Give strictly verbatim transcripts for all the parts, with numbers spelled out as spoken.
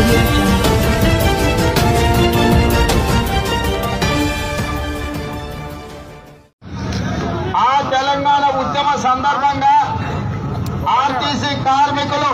ఆ తెలంగాణ ఉద్యమ సందర్భంగా ఆర్టీసీ కార్మికులు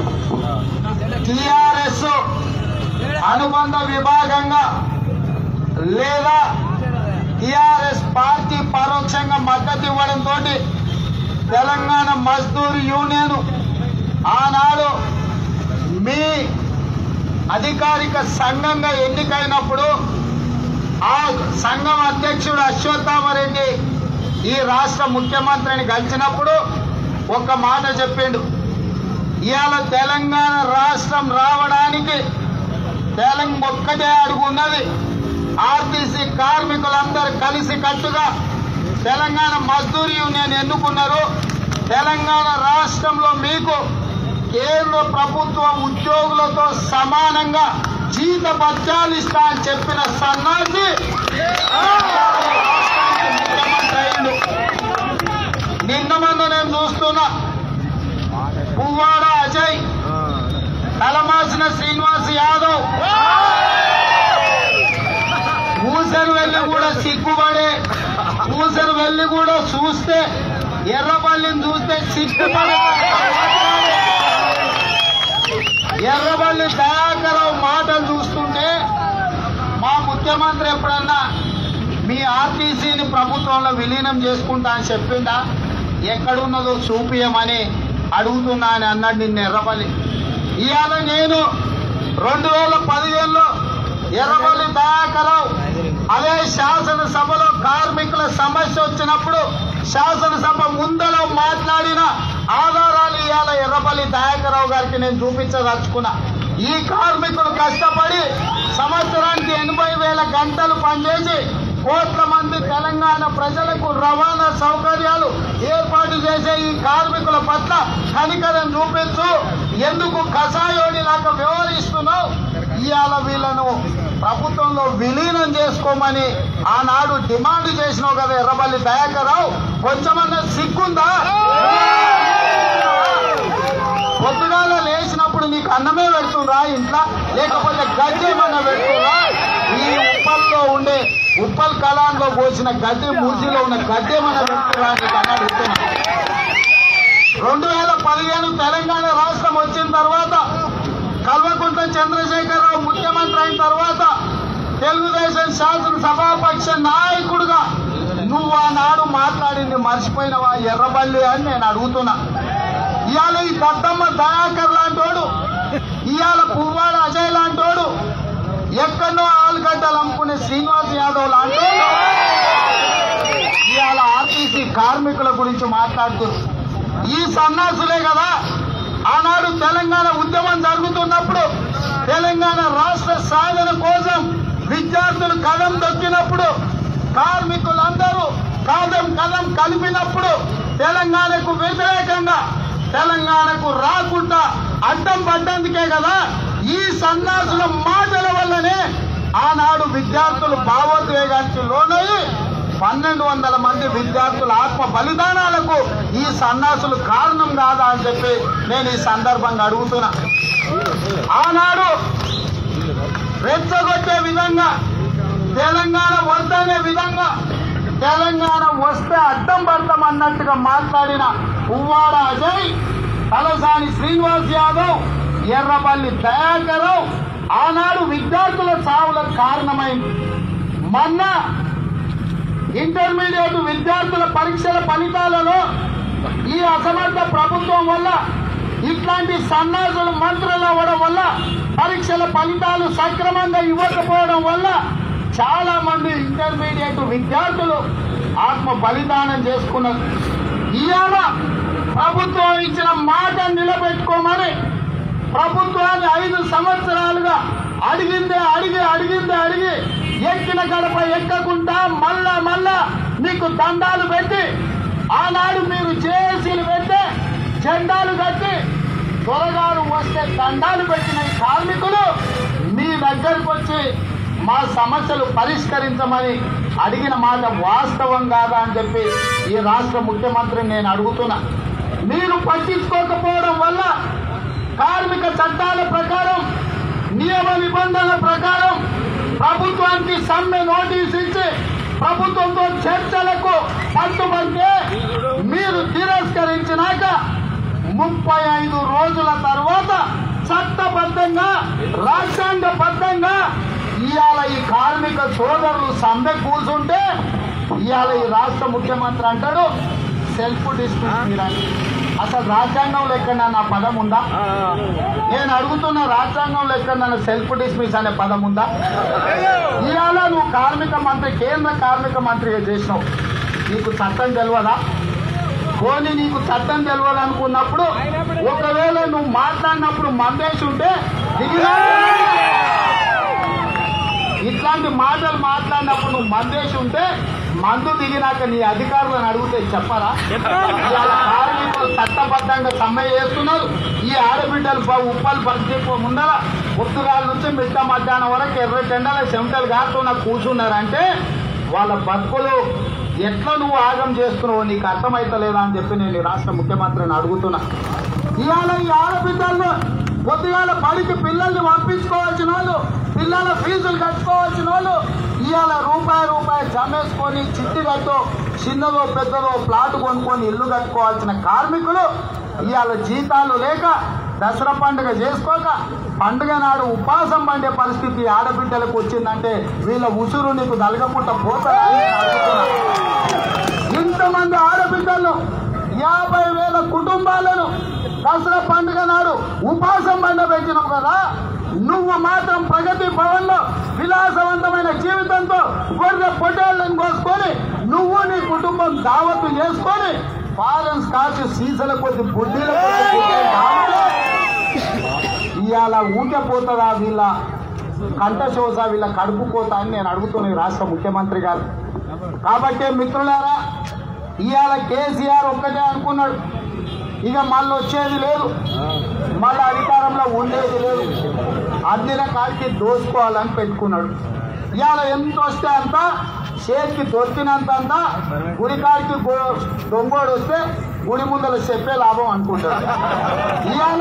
టీఆర్ఎస్ అనుబంధ విభాగంగా లేదా టీఆర్ఎస్ పార్టీ పరోక్షంగా మద్దతు ఇవ్వడంతో తెలంగాణ మజ్దూర్ యూనియన్ ఆనాడు మీ అధికారిక సంఘంగా ఎన్నికైనప్పుడు ఆ సంఘం అధ్యక్షుడు అశ్వత్థామరెడ్డి ఈ రాష్ట్ర ముఖ్యమంత్రిని కలిసినప్పుడు ఒక మాట చెప్పిండు. ఇవాళ తెలంగాణ రాష్ట్రం రావడానికి తెలంగాణ ఒక్కటే అడుగున్నది. ఆర్టీసీ కార్మికులందరూ కలిసి కట్టుగా తెలంగాణ మజ్దూర్ యూనియన్ ఎన్నుకున్నారు. తెలంగాణ రాష్ట్రంలో మీకు కేంద్ర ప్రభుత్వ ఉద్యోగులతో సమానంగా జీత భత్యాలు ఇస్తా అని చెప్పిన సన్నాసి ముఖ్యమంత్రి అయిండు. నిన్న మొన్న నేను చూస్తున్నా పువ్వాడ అజయ్, తలమాసిన శ్రీనివాస్ యాదవ్ ఊసరు వెళ్ళి కూడా సిగ్గుపడే, ఊసరు వెళ్ళి కూడా చూస్తే ఎర్రబల్లిని చూస్తే సిగ్గుపడే ఎర్రబల్లి దయాకరావు మాటలు చూస్తుంటే మా ముఖ్యమంత్రి ఎప్పుడన్నా మీ ఆర్టీసీని ప్రభుత్వంలో విలీనం చేసుకుంటా అని చెప్పిందా? ఎక్కడున్నదో చూపియమని అడుగుతున్నా అని అన్నాడు నిన్న ఎర్రబల్లి. ఇవాళ నేను రెండు వేల పదిహేనులో ఎర్రబల్లి దయాకరావు అదే శాసనసభలో కార్మికుల సమస్య వచ్చినప్పుడు శాసనసభ ముందలో మాట్లాడిన ఆధారాలు ఇవాళ ఎర్రబల్లి దయాకరావు గారికి నేను చూపించదలుచుకున్నా. ఈ కార్మికులు కష్టపడి సంవత్సరానికి ఎనభై వేల గంటలు పనిచేసి కోట్ల మంది తెలంగాణ ప్రజలకు రవాణా సౌకర్యాలు ఏర్పాటు చేసే ఈ కార్మికుల పట్ల కనికరం చూపించు, ఎందుకు కషాయోడిలాగా వ్యవహరిస్తున్నావు? ఇవాళ వీళ్ళను ప్రభుత్వంలో విలీనం చేసుకోమని ఆనాడు డిమాండ్ చేసినావు కదా ఎర్రబల్లి దయాకరావు. కొంచెమన్నా సిగ్గుందా? పొద్దుగాల లేచినప్పుడు నీకు అన్నమే పెడుతుండ్రా ఇంట్లో, లేకపోతే గడ్డేమన్నా పెడుతుండ్రా? ఈ ఉప్పల్లో ఉండే ఉప్పల్ కళాంలో పోసిన గడ్డి, మూసిలో ఉన్న గడ్డేమన్నా పెడుతుండ్రా నీకు అన్న పెడుతున్నా. రెండు వేల పదిహేను తెలంగాణ రాష్ట్రం వచ్చిన తర్వాత కల్వకుంట్ల చంద్రశేఖరరావు ముఖ్యమంత్రి అయిన తర్వాత తెలుగుదేశం శాసనసభాపక్ష నాయకుడుగా నువ్వు ఆనాడు మాట్లాడింది మర్చిపోయినవా ఎర్రబల్లి అని నేను అడుగుతున్నా. ఇవాళ ఈ దత్తమ్మ దయాకర్ లాంటోడు, ఇవాళ పువ్వాడ అజయ్ లాంటోడు, ఎక్కడో ఆలుగడ్డలు అమ్ముకునే శ్రీనివాస్ యాదవ్ లాంటోడు ఇవాళ ఆర్టీసీ కార్మికుల గురించి మాట్లాడుతున్నారు. ఈ సన్నాసులే కదా ఆనాడు తెలంగాణ ఉద్యమం జరుగుతున్నప్పుడు తెలంగాణ రాష్ట్ర సాధన కోసం విద్యార్థులు కదం తొక్కినప్పుడు కార్మికులందరూ కదం కదం కలిపినప్పుడు తెలంగాణకు వ్యతిరేకంగా తెలంగాణకు రాకుండా అడ్డం పడ్డందుకే కదా ఈ సన్నాసుల మాటల వల్లనే ఆనాడు విద్యార్థులు భావోద్వేగానికి లోనయ్యి పన్నెండు వందల మంది విద్యార్థుల ఆత్మ బలిదానాలకు ఈ సన్నాసులు కారణం కాదా అని చెప్పి నేను ఈ సందర్భంగా అడుగుతున్నా. ఆనాడు రెచ్చగొట్టే విధంగా తెలంగాణ వద్దనే విధంగా తెలంగాణ వస్తే అడ్డం పడతామన్నట్టుగా మాట్లాడిన పువ్వాడ అజయ్, తలసాని శ్రీనివాస్ యాదవ్, ఎర్రబల్లి దయాకరావు ఆనాడు విద్యార్థుల చావులకు కారణమైంది. మొన్న ఇంటర్మీడియట్ విద్యార్థుల పరీక్షల ఫలితాలలో ఈ అసమర్థ ప్రభుత్వం వల్ల ఇట్లాంటి సన్నాసులు మంత్రులు అవ్వడం వల్ల పరీక్షల ఫలితాలు సక్రమంగా ఇవ్వకపోవడం వల్ల చాలా మంది ఇంటర్మీడియట్ విద్యార్థులు ఆత్మ బలిదానం చేసుకున్నారు. ఇవాళ ప్రభుత్వం ఇచ్చిన మాట నిలబెట్టుకోమని ప్రభుత్వాన్ని ఐదు సంవత్సరాలుగా అడిగిందే అడిగి అడిగిందే అడిగి ఎక్కిన గడప ఎక్కకుండా మళ్ళా మళ్ళా మీకు దండాలు పెట్టి ఆనాడు మీరు జేఏసీలు పెట్టి జెండాలు కట్టి త్వరగారు వస్తే దండాలు పెట్టిన కార్మికులు మీ దగ్గరకు వచ్చి మా సమస్యలు పరిష్కరించమని అడిగిన మాట వాస్తవం కాదా అని చెప్పి ఈ రాష్ట్ర ముఖ్యమంత్రిని నేను అడుగుతున్నా. మీరు పట్టించుకోకపోవడం వల్ల కార్మిక చట్టాల ప్రకారం నియమ నిబంధనల ప్రకారం ప్రభుత్వానికి సమ్మె నోటీస్ ఇచ్చి ప్రభుత్వంతో చర్చలకు పట్టుబడితే మీరు తిరస్కరించినాక ముప్పై ఐదు రోజుల తర్వాత చట్టబద్ధంగా రాజ్యాంగబద్ధంగా ఇవాళ ఈ కార్మిక సోదరులు సమ్మె కూర్చుంటే ఇవాళ ఈ రాష్ట్ర ముఖ్యమంత్రి అంటాడు సెల్ఫ్ డిస్మిస్ మీరని. అసలు రాజ్యాంగంలో ఎక్కడన్నా పదం ఉందా? నేను అడుగుతున్న రాజ్యాంగంలో ఎక్కడన్నా సెల్ఫ్ డిస్మిస్ అనే పదం ఉందా? ఇవాళ నువ్వు కార్మిక మంత్రి, కేంద్ర కార్మిక మంత్రిగా చేసినావు, నీకు చట్టం తెలియదా? పోనీ నీకు చట్టం తెలియాలనుకున్నప్పుడు ఒకవేళ నువ్వు మాట్లాడినప్పుడు మందేసి ఉంటే దిగినా, ఇట్లాంటి మాటలు మాట్లాడినప్పుడు నువ్వు మందేసి ఉంటే మందు దిగినాక నీ అధికారులను అడిగితే చెప్పరా? ఇవాళ కార్మికులు చట్టబద్ధంగా సమ్మె చేస్తున్నారు. ఈ ఆడబిడ్డలు ఉప్పలు పరిస్థితి ముందర ఉత్తరాల నుంచి మిట్ట మధ్యాహ్నం వరకు ఎర్ర చెండాల చెమటలు కాకుండా కూర్చున్నారంటే వాళ్ళ బతుకులు ఎట్లా నువ్వు ఆగం చేస్తున్నావు నీకు అర్థమైతలేదా అని చెప్పి నేను రాష్ట్ర ముఖ్యమంత్రిని అడుగుతున్నా. ఇవాళ ఈ ఆడబిడ్డలను పొద్దుగాల బడికి పిల్లల్ని పంపించుకోవాల్సిన వాళ్ళు, పిల్లల ఫీజులు కట్టుకోవాల్సిన వాళ్ళు ఇవాళ రూపాయి రూపాయి జమేసుకొని చిట్టి కట్టో చిన్నదో పెద్దదో ప్లాట్ కొనుక్కొని ఇల్లు కట్టుకోవాల్సిన కార్మికులు ఇవాళ జీతాలు లేక దసరా పండుగ చేసుకోక పండుగ నాడు ఉపాసం పండే పరిస్థితి ఆడబిడ్డలకు వచ్చిందంటే వీళ్ళ ఉసురు నీకు దలగపుట్ట పోతారని అడుగుతున్నా. ఇంతమంది ఆడబిడ్డలను యాభై వేల కుటుంబాలను దసరా పండుగ నాడు ఉపాసం పండ పెట్టినావు కదా, నువ్వు మాత్రం ప్రగతి భవన్ లో విలాసవంతమైన జీవితంతో గొర్రె పొట్టేళ్లను కోసుకొని నువ్వు నీ కుటుంబం దావత్తు చేసుకొని ఫారెన్ స్కాచ్ సీజల కొద్ది బుడ్డీల ఇవాళ ఊటపోతుందా వీళ్ళ కంఠశోస, వీళ్ళ కడుపు కోత అని నేను అడుగుతున్నాను రాష్ట్ర ముఖ్యమంత్రి గారు. కాబట్టి మిత్రులారా, ఇవాళ కేసీఆర్ ఒక్కటే అనుకున్నాడు, ఇక మళ్ళీ వచ్చేది లేదు, మళ్ళీ అధికారంలో ఉండేది లేదు, అందిన కాడికి దోచుకోవాలని పెట్టుకున్నాడు. ఇవాళ ఎంత వస్తే అంత, చేతికి దొరికినంత అంతా, గుడికాడికి దొంగోడు వస్తే గుడి ముందర చెప్పే లాభం అనుకుంటాడు. ఇవాళ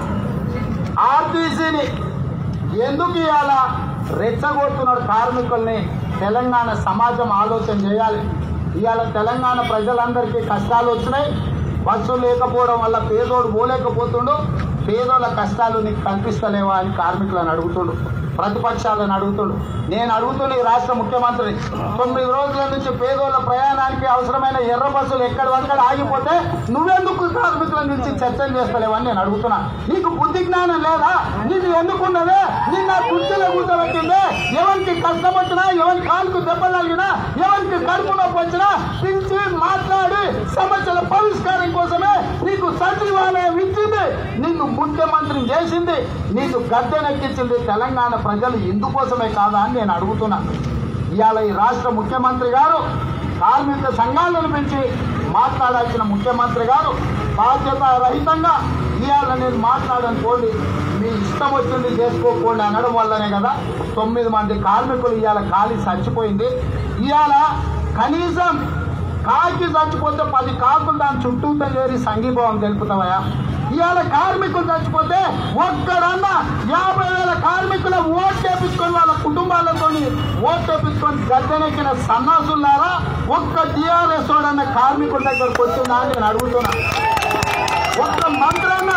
ఆర్టీసీని ఎందుకు ఇవాళ రెచ్చగొడుతున్నాడు కార్మికుల్ని? తెలంగాణ సమాజం ఆలోచన చేయాలి. ఇవాళ తెలంగాణ ప్రజలందరికీ కష్టాలు వచ్చినాయి, బస్సు లేకపోవడం వల్ల పేదోడు పోలేకపోతుండు, పేదోళ్ళ కష్టాలు నీకు కల్పిస్తలేవా అని కార్మికులను అడుగుతుండు, ప్రతిపక్షాలను అడుగుతుండు. నేను అడుగుతున్న ఈ రాష్ట్ర ముఖ్యమంత్రి, తొమ్మిది రోజుల నుంచి పేదోళ్ళ ప్రయాణానికి అవసరమైన ఎర్ర బస్సులు ఎక్కడ అక్కడ ఆగిపోతే నువ్వెందుకు కార్మికుల నుంచి చర్చలు చేస్తలేవని నేను అడుగుతున్నా. నీకు బుద్ధి జ్ఞానం లేదా? నీకు ఎందుకున్నదే? నిన్న కుర్చీలో కూర్చోబెట్టిందే ఎవరికి కష్టం వచ్చినా, ఎవరి కాలుకు దెబ్బలు తగిలినా, ఎవరికి కడుపు నొప్పి వచ్చినా పిలిచి మాట్లాడి సమస్యల పరిష్కారం కోసమే నీకు సచివాలయం ఇచ్చింది, నిన్ను ముఖ్యమంత్రిని చేసింది, నీకు గద్దెనెక్కించింది తెలంగాణ ప్రజలు ఇందుకోసమే కాదా అని నేను అడుగుతున్నా. ఇవాళ ఈ రాష్ట్ర ముఖ్యమంత్రి గారు కార్మిక సంఘాలను పెంచి మాట్లాడాల్సిన ముఖ్యమంత్రి గారు బాధ్యత రహితంగా ఇవాళ నేను మాట్లాడనుకోండి, మీ ఇష్టం వచ్చింది చేసుకోకండి అనడం వల్లనే కదా తొమ్మిది మంది కార్మికులు ఇవాళ ఖాళీ చచ్చిపోయింది. ఇవాళ కనీసం కాకి చచ్చిపోతే పది కాకులు దాని చుట్టూతో చేరి సంఘీభావం తెలుపుతావయా? ఇవాళ కార్మికులు చచ్చిపోతే ఒక్కడన్నా యాభై వేల కార్మికుల ఓట్ చేపించుకొని వాళ్ళ కుటుంబాలతో ఓట్ చేపించుకొని గద్దెనెక్కిన సన్నాసులారా ఒక్క టీఆర్ఎస్ వాడన్న కార్మికుల దగ్గరకు వచ్చిందా అని నేను అడుగుతున్నా. ఒక్క మంత్రన్న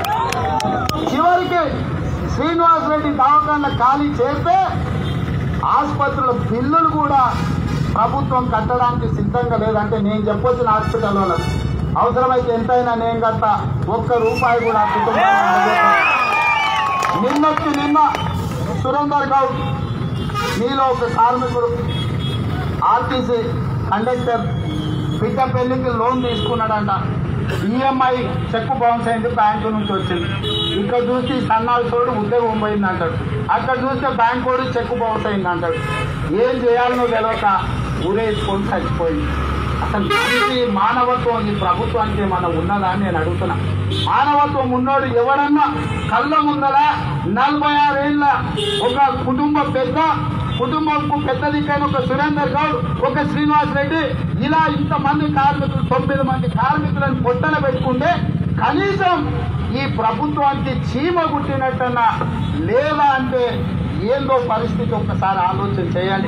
చివరికి శ్రీనివాస్ రెడ్డి దవాఖాన ఖాళీ చేస్తే ఆసుపత్రుల బిల్లులు కూడా ప్రభుత్వం కట్టడానికి సిద్ధంగా లేదంటే నేను చెప్పొచ్చిన హాస్పిటల్ వాళ్ళకి అవసరమైతే ఎంతైనా నేను కట్ట, ఒక్క రూపాయి కూడా కుటుంబానికి. నిన్నొచ్చి నిన్న సురేందర్ గౌడ్ మీలో ఒక కార్మికుడు ఆర్టీసీ కండక్టర్ బిడ్డ పెళ్లికి లోన్ తీసుకున్నాడంట, ఈఎంఐ చెక్కు బౌన్స్ అయింది, బ్యాంకు నుంచి వచ్చింది. ఇక్కడ చూసి సన్నాలు తోడు ఉద్యోగం పోయింది అంటాడు, అక్కడ చూస్తే బ్యాంక్ కూడా చెక్కు బౌన్స్ అయింది అంటాడు. ఏం చేయాలనో తెలియక ఊరేసుకొని చచ్చిపోయింది. అసలు ఈ మానవత్వం ఈ ప్రభుత్వానికి ఏమన్నా ఉన్నదా అని నేను అడుగుతున్నా. మానవత్వం ఉన్నోడు ఎవరన్నా కళ్ళ ముందరా నలభై ఆరేళ్ల ఒక కుటుంబ పెద్ద కుటుంబంకు పెద్ద దిక్కైన ఒక సురేందర్ గౌడ్, ఒక శ్రీనివాస్ రెడ్డి, ఇలా ఇంతమంది కార్మికులు తొమ్మిది మంది కార్మికులను పొట్టన పెట్టుకుంటే కనీసం ఈ ప్రభుత్వానికి చీమ గుట్టినట్టన్నా లేదా అంటే ఏందో పరిస్థితి ఒక్కసారి ఆలోచన చేయాలి.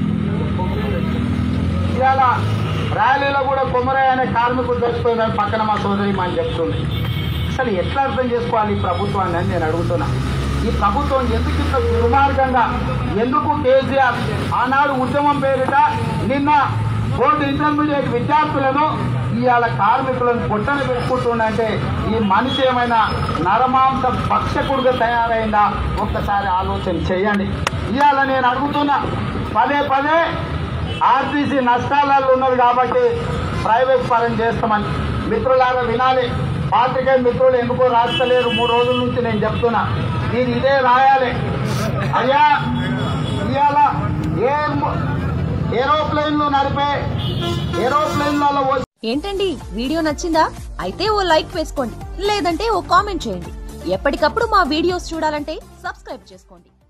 ఇవాళ ర్యాలీలో కూడా కొమరయ్య అనే కార్మికుడు చచ్చిపోయిందని పక్కన మా సోదరి మనం చెప్తుంది. అసలు ఎట్లా అర్థం చేసుకోవాలి ఈ ప్రభుత్వాన్ని అని నేను అడుగుతున్నా. ఈ ప్రభుత్వం ఎందుకు ఇంత దుర్మార్గంగా, ఎందుకు కేసీఆర్ ఆనాడు ఉద్యమం పేరిట నిన్న బోర్డు ఇంటర్మీడియట్ విద్యార్థులను ఇవాళ కార్మికులను పొట్టన పెట్టుకుంటుందంటే ఈ మనిషి ఏమైనా నరమాంస భక్షకుడుగా తయారైందా ఒక్కసారి ఆలోచన చేయండి. ఇవాళ నేను అడుగుతున్నా, పదే పదే ఆర్టీసీ నష్టాలలో ఉన్నది కాబట్టి ప్రైవేట్ పరం చేస్తామని. మిత్రులారా వినాలి, పార్టీకే మిత్రులు ఎందుకో రాస్తలేరు, మూడు రోజుల నుంచి నేను చెప్తున్నా, నేను ఇదే రాయాలి. అయ్యా ఇవాళ ఏ ఏరోప్లేన్లు నడిపే ఏరోప్లేన్లలో ఏంటండి వీడియో నచ్చిందా? అయితే ఓ లైక్ వేసుకోండి, లేదంటే ఓ కామెంట్ చేయండి. ఎప్పటికప్పుడు మా వీడియోస్ చూడాలంటే సబ్స్క్రైబ్ చేసుకోండి.